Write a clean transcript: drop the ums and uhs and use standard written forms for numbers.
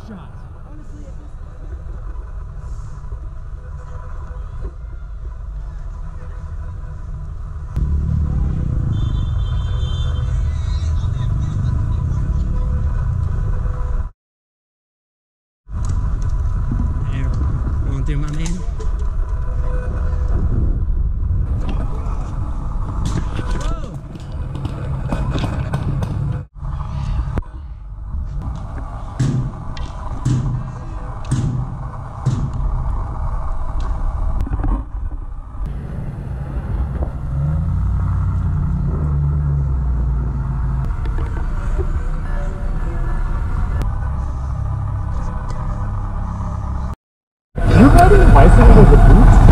shot. Honestly, Going through my man. You riding a bicycle with the boots?